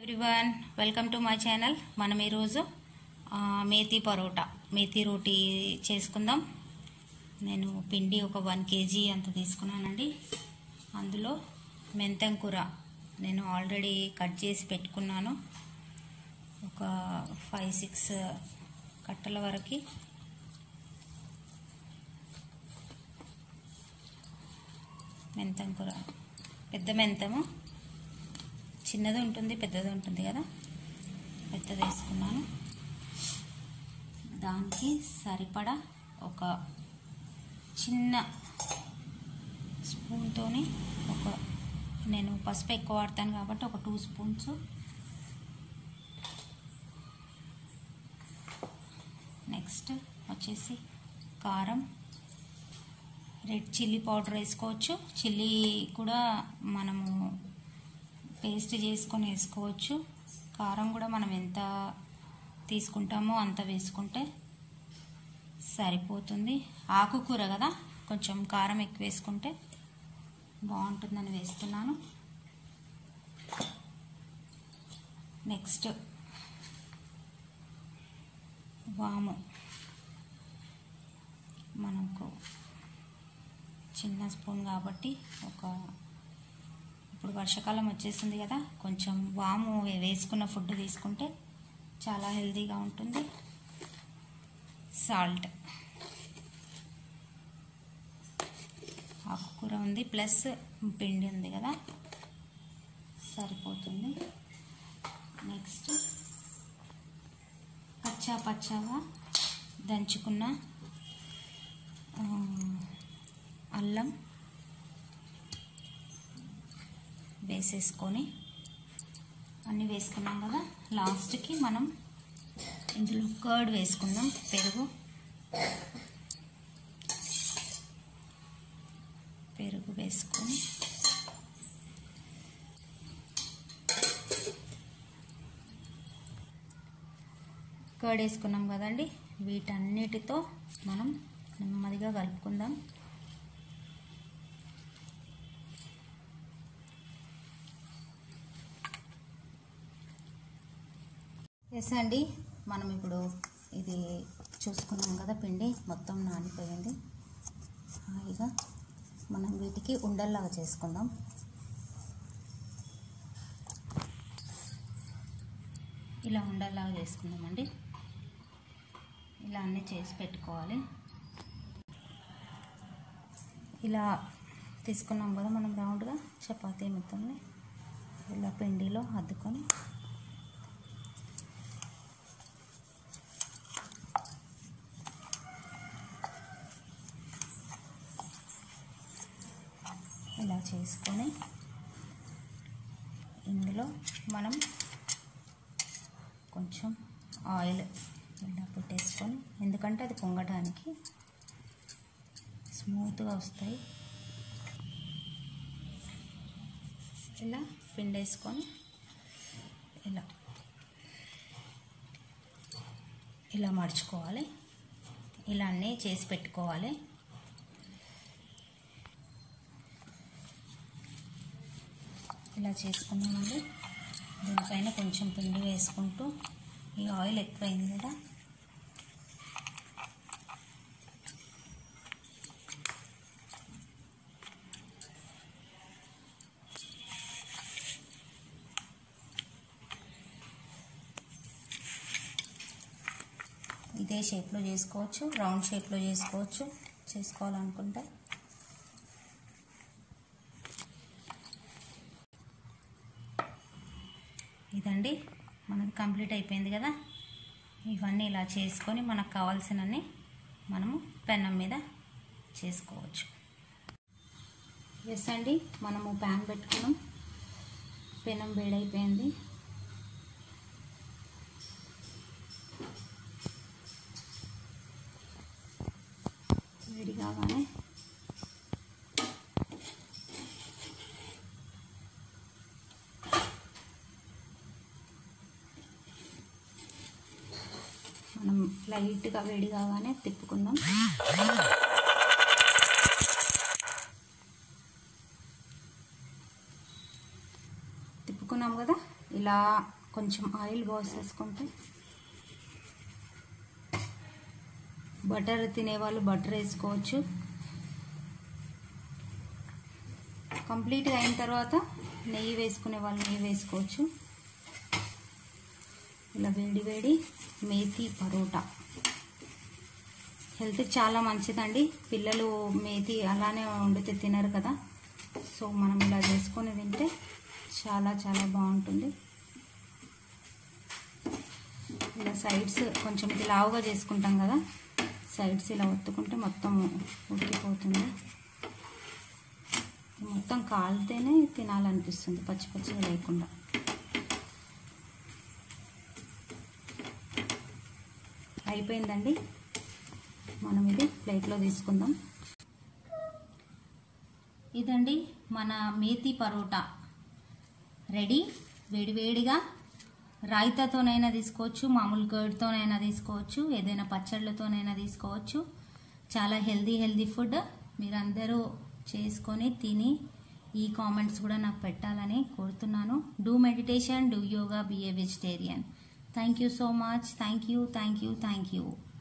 Everyone welcome to my channel. మనం ఈరోజు మేతి రోటీ చేసుకుందాం. నేను పిండి ఒక 1 kg అంత తీసుకున్నానండి. అందులో మెంతం కూర నేను ఆల్రెడీ కట్ చేసి పెట్టుకున్నాను. ఒక 5-6 కట్టల వరకు మెంతం కూర, పెద్ద మెంతము, చిన్నది ఉంటుంది పెద్దది ఉంటుంది కదా, పెద్దది వేసుకున్నాను. దానికి సరిపడా ఒక చిన్న స్పూన్తోని నేను పసుపు ఎక్కువ వాడతాను కాబట్టి ఒక 2 స్పూన్స్, నెక్స్ట్ వచ్చేసి కారం, రెడ్ చిల్లీ పౌడర్ వేసుకోవచ్చు. చిల్లీ కూడా మనము పేస్ట్ చేసుకొని వేసుకోవచ్చు. కారం కూడా మనం ఎంత తీసుకుంటామో అంత వేసుకుంటే సరిపోతుంది. ఆకుకూర కదా, కొంచెం కారం ఎక్కువ వేసుకుంటే బాగుంటుందని వేస్తున్నాను. నెక్స్ట్ వాము, మనకు చిన్న స్పూన్ కాబట్టి ఇప్పుడు వర్షాకాలం వచ్చేసింది కదా, కొంచెం వాము వేసుకున్న ఫుడ్ తీసుకుంటే చాలా హెల్తీగా ఉంటుంది. సాల్ట్, ఆకుకూర ఉంది ప్లస్ పిండి ఉంది కదా, సరిపోతుంది. నెక్స్ట్ పచ్చాగా దంచుకున్న అల్లం వేసేసుకొని అన్నీ వేసుకున్నాం కదా, లాస్ట్కి మనం ఇందులో కర్డ్ వేసుకుందాం. పెరుగు వేసుకొని కర్డ్ వేసుకున్నాం కదండి, వీటన్నిటితో మనం నెమ్మదిగా కలుపుకుందాం. ఎస్ అండి, మనం ఇప్పుడు ఇది చూసుకున్నాం కదా, పిండి మొత్తం నానిపోయింది. హాయిగా మనం వీటికి ఉండల్లాగా చేసుకుందాం. ఇలా ఉండల్లాగా చేసుకుందామండి. ఇలా అన్నీ చేసి పెట్టుకోవాలి. ఇలా తీసుకున్నాం కదా మనం రౌండ్గా చపాతీ మొత్తంని ఇలా పిండిలో అద్దుకొని ఇలా చేసుకొని ఇందులో మనం కొంచెం ఆయిల్ ఇలా పెట్టేసుకొని, ఎందుకంటే అది పొంగడానికి స్మూత్గా వస్తాయి. ఇలా పిండేసుకొని ఇలా మడుచుకోవాలి. ఇలా అన్నీ చేసి పెట్టుకోవాలి. ఇలా చేసుకున్నామండి. దీనిపైన కొంచెం పిండి వేసుకుంటూ, ఈ ఆయిల్ ఎక్కువైంది కదా, ఇదే షేప్లో చేసుకోవచ్చు, రౌండ్ షేప్లో చేసుకోవాలనుకుంటే. ఇదండి మనది కంప్లీట్ అయిపోయింది కదా. ఇవన్నీ ఇలా చేసుకొని మనకు కావాల్సినన్ని మనము పెనం మీద చేసుకోవచ్చు. ఎస్ అండి, మనము ప్యాన్ పెట్టుకున్నాం, పెనం వేడైపోయింది. వేడి కాగానే మనం లైట్గా వేడి కాగానే తిప్పుకుందాం. తిప్పుకున్నాం కదా, ఇలా కొంచెం ఆయిల్ పోసేసుకుంటే, బటర్ తినేవాళ్ళు బటర్ వేసుకోవచ్చు. కంప్లీట్గా అయిన తర్వాత నెయ్యి వేసుకునే వాళ్ళు నెయ్యి వేసుకోవచ్చు. ఇలా వేడి వేడి మేతి పరోటా హెల్త్కి చాలా మంచిదండి. పిల్లలు మేతి అలానే వండితే తినరు కదా, సో మనం ఇలా చేసుకొని తింటే చాలా చాలా బాగుంటుంది. ఇలా సైడ్స్ కొంచెం ఇది లావుగా చేసుకుంటాం కదా, సైడ్స్ ఇలా ఒత్తుకుంటే మొత్తం ఉడికిపోతుంది. మొత్తం కాలితేనే తినాలనిపిస్తుంది, పచ్చి పచ్చిగా లేకుండా. అయిపోయిందండి, మనం ఇది ప్లేట్లో తీసుకుందాం. ఇదండి మన మేతి పరోటా రెడీ. వేడివేడిగా రాయితాతోనైనా తీసుకోవచ్చు, మామూలు కర్డ్తోనైనా తీసుకోవచ్చు, ఏదైనా పచ్చళ్ళతోనైనా తీసుకోవచ్చు. చాలా హెల్దీ ఫుడ్. మీరందరూ చేసుకొని తిని ఈ కామెంట్స్ కూడా నాకు పెట్టాలని కోరుతున్నాను. Do meditation, do yoga, be a vegetarian. Thank you so much. Thank you.